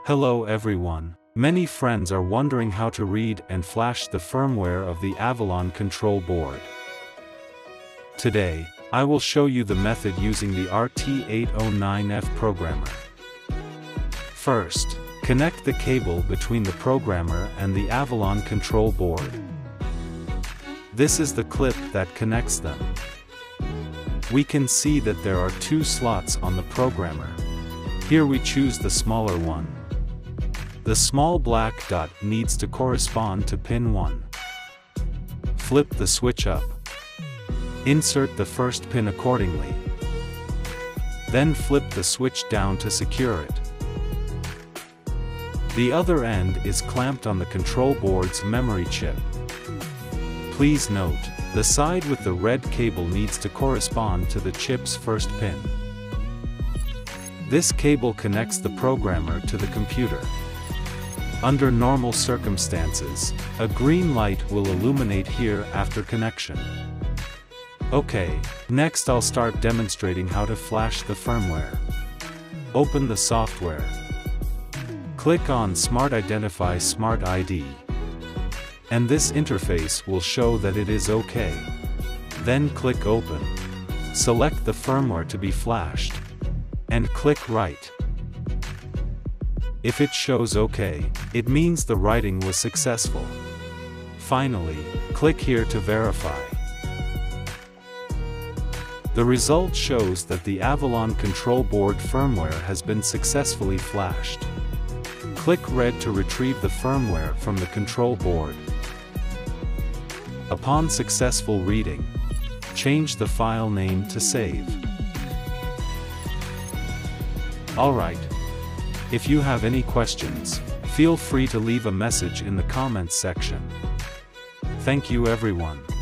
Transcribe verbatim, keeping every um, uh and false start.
Hello everyone. Many friends are wondering how to read and flash the firmware of the Avalon control board. Today, I will show you the method using the R T eight oh nine F programmer. First, connect the cable between the programmer and the Avalon control board. This is the clip that connects them. We can see that there are two slots on the programmer. Here we choose the smaller one. The small black dot needs to correspond to pin one. Flip the switch up. Insert the first pin accordingly. Then flip the switch down to secure it. The other end is clamped on the control board's memory chip. Please note, the side with the red cable needs to correspond to the chip's first pin. This cable connects the programmer to the computer. Under normal circumstances, a green light will illuminate here after connection. Okay, next I'll start demonstrating how to flash the firmware. Open the software. Click on Smart Identify Smart I D. And this interface will show that it is okay. Then click Open. Select the firmware to be flashed. And click Write. If it shows OK, it means the writing was successful. Finally, click here to verify. The result shows that the Avalon control board firmware has been successfully flashed. Click Red to retrieve the firmware from the control board. Upon successful reading, change the file name to Save. Alright. If you have any questions, feel free to leave a message in the comments section. Thank you everyone.